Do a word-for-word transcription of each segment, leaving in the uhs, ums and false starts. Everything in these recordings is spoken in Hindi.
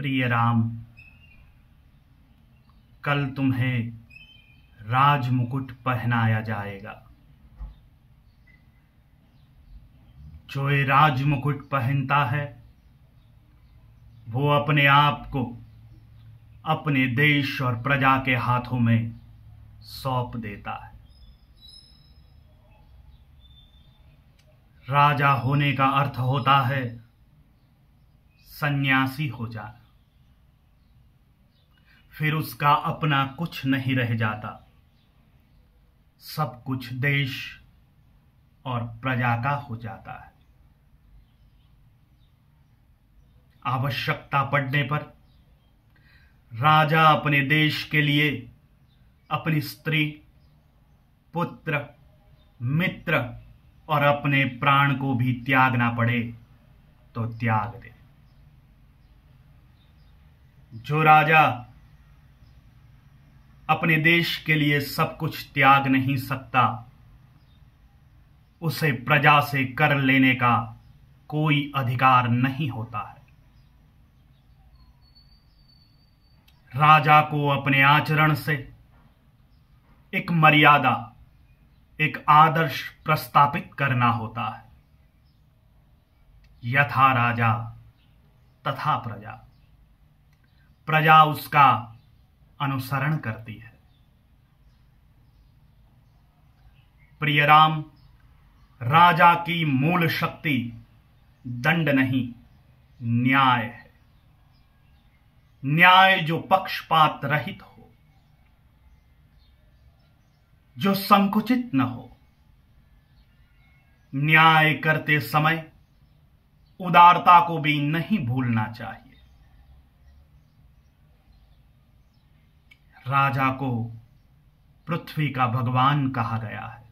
प्रिय राम, कल तुम्हें राज मुकुट पहनाया जाएगा। जो ये राज मुकुट पहनता है वो अपने आप को अपने देश और प्रजा के हाथों में सौंप देता है। राजा होने का अर्थ होता है सन्यासी हो जाना। फिर उसका अपना कुछ नहीं रह जाता, सब कुछ देश और प्रजा का हो जाता है। आवश्यकता पड़ने पर राजा अपने देश के लिए अपनी स्त्री, पुत्र, मित्र और अपने प्राण को भी त्यागना पड़े तो त्याग दे। जो राजा अपने देश के लिए सब कुछ त्याग नहीं सकता, उसे प्रजा से कर लेने का कोई अधिकार नहीं होता है। राजा को अपने आचरण से एक मर्यादा, एक आदर्श प्रस्थापित करना होता है। यथा राजा तथा प्रजा, प्रजा उसका अनुसरण करती है। प्रिय राम, राजा की मूल शक्ति दंड नहीं, न्याय है। न्याय जो पक्षपात रहित हो, जो संकुचित न हो। न्याय करते समय उदारता को भी नहीं भूलना चाहिए। राजा को पृथ्वी का भगवान कहा गया है,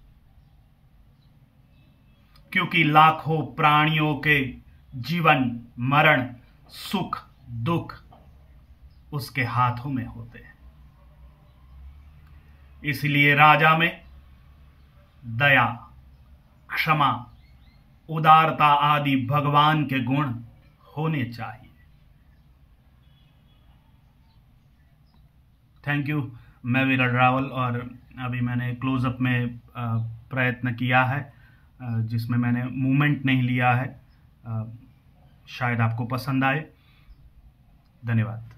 क्योंकि लाखों प्राणियों के जीवन, मरण, सुख, दुख उसके हाथों में होते हैं। इसलिए राजा में दया, क्षमा, उदारता आदि भगवान के गुण होने चाहिए। Thank you. मैं विरल रावल, और अभी मैंने क्लोजअप में प्रयत्न किया है जिसमें मैंने मूवमेंट नहीं लिया है। शायद आपको पसंद आए। धन्यवाद।